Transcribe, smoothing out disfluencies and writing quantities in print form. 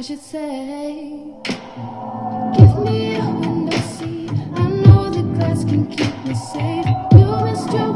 should say. Give me a window seat. I know the glass can keep me safe. You missed your